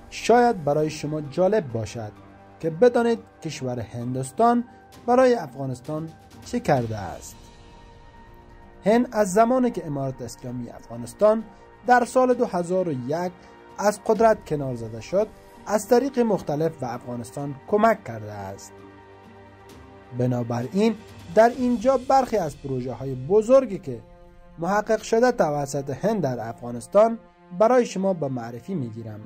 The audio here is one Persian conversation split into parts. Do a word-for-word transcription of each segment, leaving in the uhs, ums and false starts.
شاید برای شما جالب باشد که بدانید کشور هندوستان برای افغانستان چه کرده است. هند از زمانی که امارت اسلامی افغانستان در سال دو هزار و یک از قدرت کنار زده شد، از طریق مختلف به افغانستان کمک کرده است. بنابراین در اینجا برخی از پروژه های بزرگی که محقق شده توسط هند در افغانستان برای شما به معرفی میگیرم.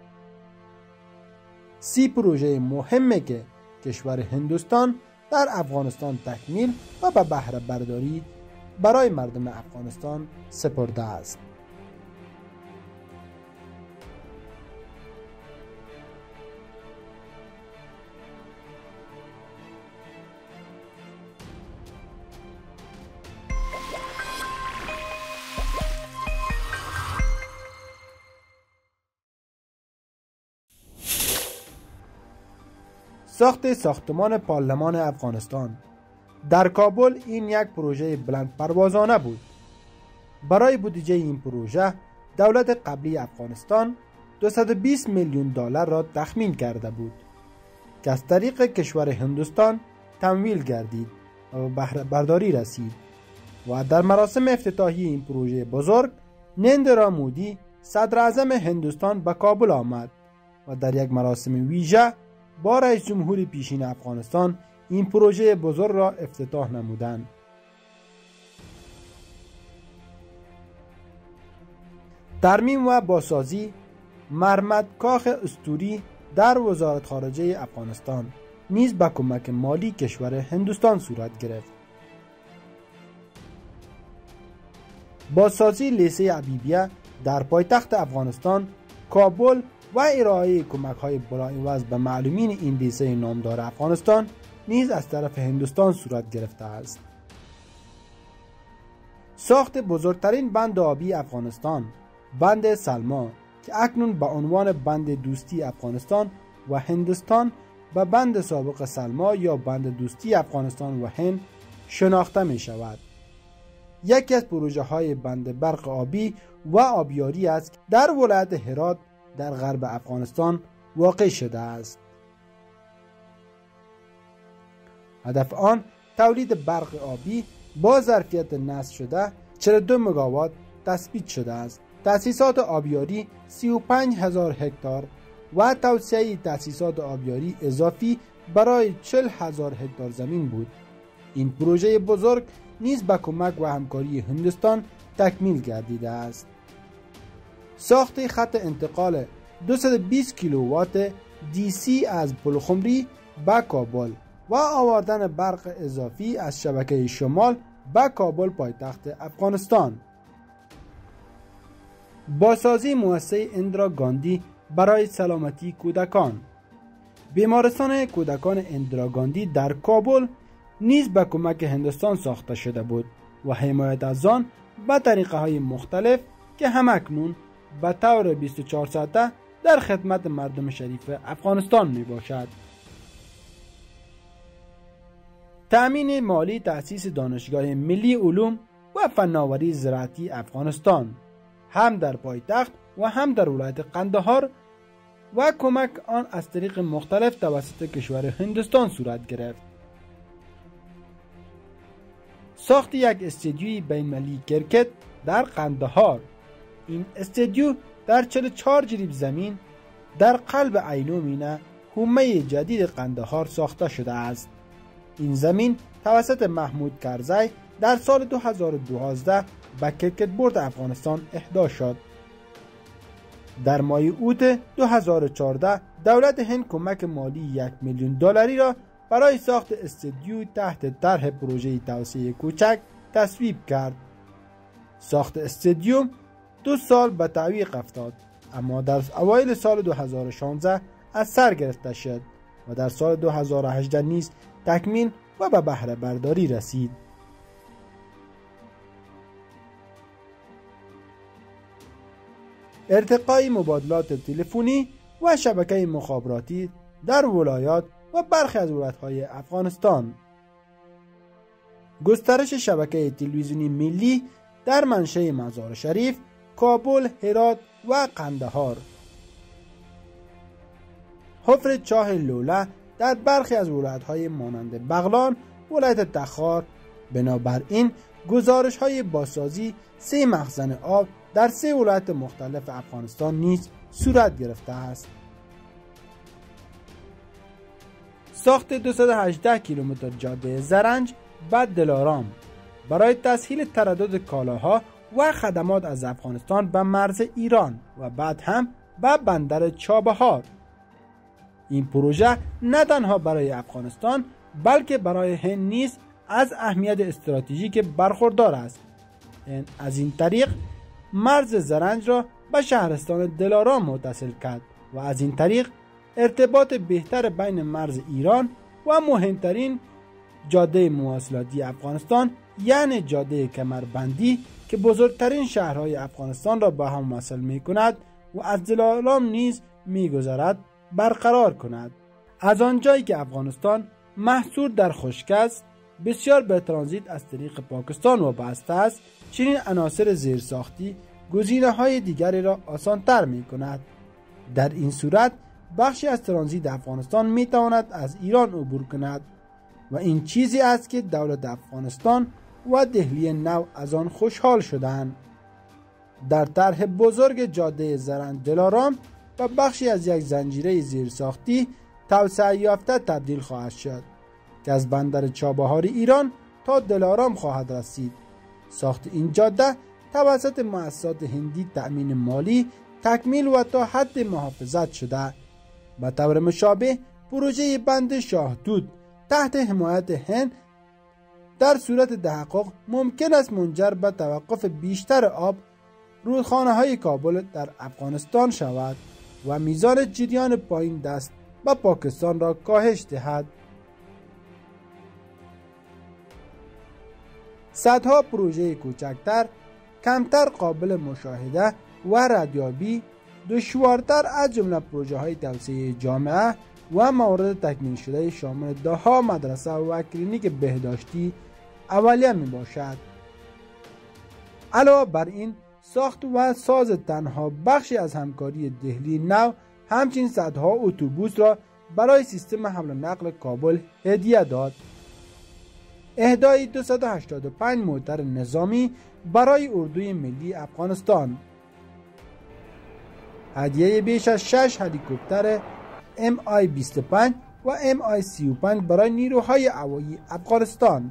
سی پروژه مهمه که کشور هندوستان در افغانستان تکمیل و به بهره برداری برای مردم افغانستان سپرده است. ساخت ساختمان پارلمان افغانستان در کابل این یک پروژه بلند پروازانه بود. برای بودجه این پروژه دولت قبلی افغانستان دویست و بیست میلیون دلار را تخمین کرده بود که از طریق کشور هندوستان تمویل گردید و به بهره برداری رسید و در مراسم افتتاحی این پروژه بزرگ نریندرا مودی صدر اعظم هندوستان به کابل آمد و در یک مراسم ویژه با رئیس جمهور پیشین افغانستان این پروژه بزرگ را افتتاح نمودند. ترمیم و بازسازی مرمت کاخ اسطوری در وزارت خارجه افغانستان نیز با کمک مالی کشور هندوستان صورت گرفت. بازسازی لیسه حبیبیه در پایتخت افغانستان کابل و ارائه کمک‌های بلاعوض به معلولین این لیسه نامدار افغانستان نیز از طرف هندوستان صورت گرفته است. ساخت بزرگترین بند آبی افغانستان، بند سلما که اکنون به عنوان بند دوستی افغانستان و هندوستان به بند سابق سلما یا بند دوستی افغانستان و هند شناخته می شود. یکی از پروژه های بند برق آبی و آبیاری است که در ولایت هرات در غرب افغانستان واقع شده است. هدف آن تولید برق آبی با ظرفیت نصب شده چهل و دو مگاوات تثبیت شده است. تأسیسات آبیاری سی و پنج هزار هکتار و توسعه تأسیسات آبیاری اضافی برای چهل هزار هکتار زمین بود. این پروژه بزرگ نیز با کمک و همکاری هندوستان تکمیل گردیده است. ساخت خط انتقال دویست و بیست کیلووات دی سی از پلخمری به کابل و آوردن برق اضافی از شبکه شمال به کابل پایتخت افغانستان. بازسازی مؤسسه اندرا گاندی برای سلامتی کودکان. بیمارستان کودکان اندرا گاندی در کابل نیز به کمک هندوستان ساخته شده بود و حمایت از آن به طریقه های مختلف که همکنون به طور بیست و چهار ساعته در خدمت مردم شریف افغانستان می باشد. تأمین مالی تأسیس دانشگاه ملی علوم و فناوری زراعتی افغانستان هم در پایتخت و هم در ولایت قندهار و کمک آن از طریق مختلف توسط کشور هندوستان صورت گرفت. ساخت یک استودیوی بین‌المللی کرکت در قندهار. این استودیو در چهل و چهار جریب زمین در قلب عینومینه حومه جدید قندهار ساخته شده است. این زمین توسط محمود کرزی در سال دو هزار و دوازده به کرکت بورد افغانستان اهدا شد. در ماه اوت دو هزار و چهارده دولت هند کمک مالی یک میلیون دلاری را برای ساخت استودیو تحت طرح پروژه توسعه کوچک تصویب کرد. ساخت استودیو دو سال به تعویق افتاد، اما در اوایل سال دو هزار و شانزده از سر گرفته شد و در سال دو هزار و هجده نیز تکمیل و به بهره برداری رسید. ارتقای مبادلات تلفنی و شبکه مخابراتی در ولایات و برخی از ولایت‌های افغانستان. گسترش شبکه تلویزیونی ملی در منشأ مزار شریف، کابل، هرات و قندهار. حفر چاه لوله در برخی از ولایت‌های مانند بغلان، ولایت تخار. بنابراین گزارش‌های بازسازی سه مخزن آب در سه ولایت مختلف افغانستان نیز صورت گرفته است. ساخت دویست و هجده کیلومتر جاده زرنج به دلارام برای تسهیل تردد کالاها و خدمات از افغانستان به مرز ایران و بعد هم به بندر چابهار. این پروژه نه تنها برای افغانستان بلکه برای هند نیز از اهمیت استراتژیک برخوردار است. هند از این طریق مرز زرنج را به شهرستان دلارام متصل کرد و از این طریق ارتباط بهتر بین مرز ایران و مهمترین جاده مواصلاتی افغانستان یعنی جاده کمربندی که بزرگترین شهرهای افغانستان را به هم وصل می کند و از دلارام نیز می گذرد برقرار کند. از آنجایی که افغانستان محصور در خشکی است، بسیار به ترانزیت از طریق پاکستان وابسته است. چنین عناصر زیرساختی گزینه‌های دیگری را آسان‌تر می کند. در این صورت بخشی از ترانزیت افغانستان می تواند از ایران عبور کند و این چیزی است که دولت افغانستان و دهلی نو از آن خوشحال شدند. در طرح بزرگ جاده زرنج دلارام و بخشی از یک زنجیره زیرساختی توسعه یافته تبدیل خواهد شد که از بندر چابهار ایران تا دلارام خواهد رسید. ساخت این جاده توسط مؤسسات هندی تأمین مالی تکمیل و تا حد محافظت شده. به طور مشابه پروژه بند شاهدود تحت حمایت هند در صورت تحقق ممکن است منجر به توقف بیشتر آب رودخانه های کابل در افغانستان شود و میزان جریان پایین دست به پاکستان را کاهش دهد. صدها پروژه کوچکتر، کمتر قابل مشاهده و ردیابی، دشوارتر از جمله پروژه های توسعه جامعه و موارد تکمیل شده شامل دهها مدرسه و کلینیک بهداشتی اولیه می باشد. علاوه بر این ساخت و ساز تنها بخشی از همکاری دهلی نو همچنین صدها اتوبوس را برای سیستم حمل و نقل کابل هدیه داد. اهدای دویست و هشتاد و پنج موتر نظامی برای اردوی ملی افغانستان، هدیه بیش از شش هلیکوپتر ام آی بیست و پنج و ام آی سی و پنج برای نیروهای هوایی افغانستان،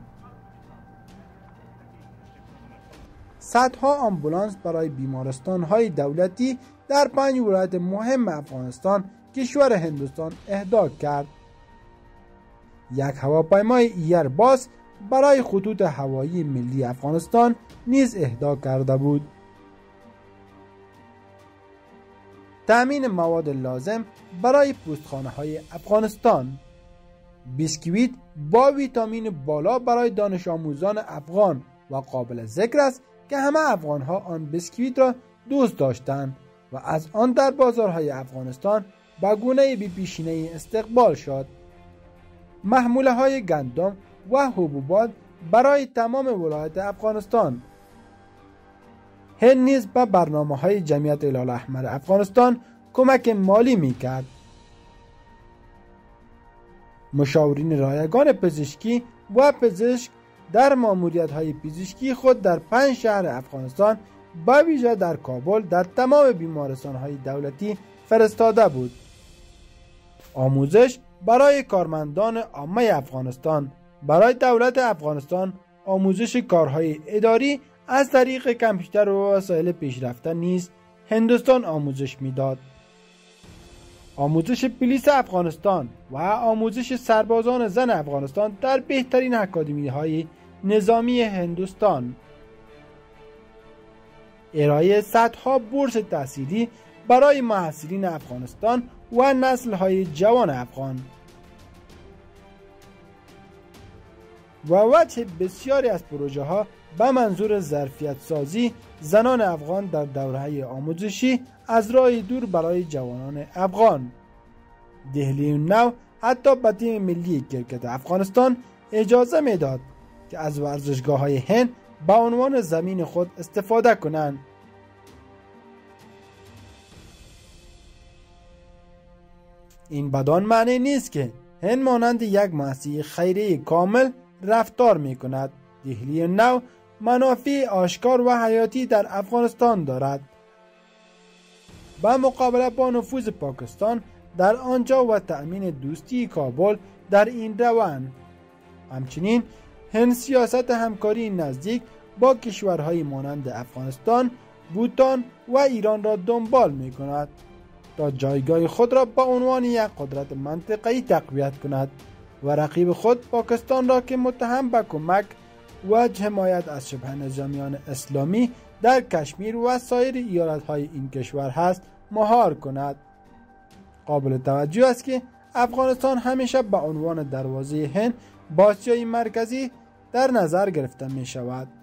صدها آمبولانس برای بیمارستان‌های دولتی در پنج ولایت مهم افغانستان کشور هندوستان اهدا کرد. یک هواپیمای ایرباس برای خطوط هوایی ملی افغانستان نیز اهدا کرده بود. تأمین مواد لازم برای پوستخانه‌های افغانستان، بیسکویت با ویتامین بالا برای دانش آموزان افغان و قابل ذکر است که همه افغان‌ها آن بیسکویت را دوست داشتند و از آن در بازارهای افغانستان به گونه بی پیشینه‌ای استقبال شد. محموله های گندم و حبوبات برای تمام ولایت افغانستان. هند نیز به برنامه های جمعیت هلال احمر افغانستان کمک مالی می کرد. مشاورین رایگان پزشکی و پزشک در ماموریت های پزشکی خود در پنج شهر افغانستان با ویژه در کابل در تمام بیمارستان های دولتی فرستاده بود. آموزش برای کارمندان عامه افغانستان. برای دولت افغانستان آموزش کارهای اداری از طریق کامپیوتر و وسایل پیشرفته نیز هندوستان آموزش میداد. آموزش پلیس افغانستان و آموزش سربازان زن افغانستان در بهترین اکادمی های نظامی هندوستان. ارائه صدها بورس تحصیلی برای محصلین افغانستان و نسل های جوان افغان. و وجه بسیاری از پروژه ها به منظور ظرفیت سازی زنان افغان در دوره‌های آموزشی از راه دور برای جوانان افغان. دهلی نو حتی به تیم ملی کرکت افغانستان اجازه میداد که از ورزشگاه های هند به عنوان زمین خود استفاده کنند. این بدان معنی نیست که هند مانند یک مؤسسه خیریه کامل رفتار می کند. دهلی نو منافع آشکار و حیاتی در افغانستان دارد. به مقابله با نفوذ پاکستان در آنجا و تأمین دوستی کابل در این روند، همچنین هند سیاست همکاری نزدیک با کشورهای مانند افغانستان، بوتان و ایران را دنبال می کند تا جایگاه خود را به عنوان یک قدرت منطقه‌ای تقویت کند و رقیب خود پاکستان را که متهم به کمک و حمایت از شبه نظامیان اسلامی در کشمیر و سایر ایالت‌های این کشور هست مهار کند. قابل توجه است که افغانستان همیشه به عنوان دروازه هند با آسیای مرکزی در نظر گرفته می شود.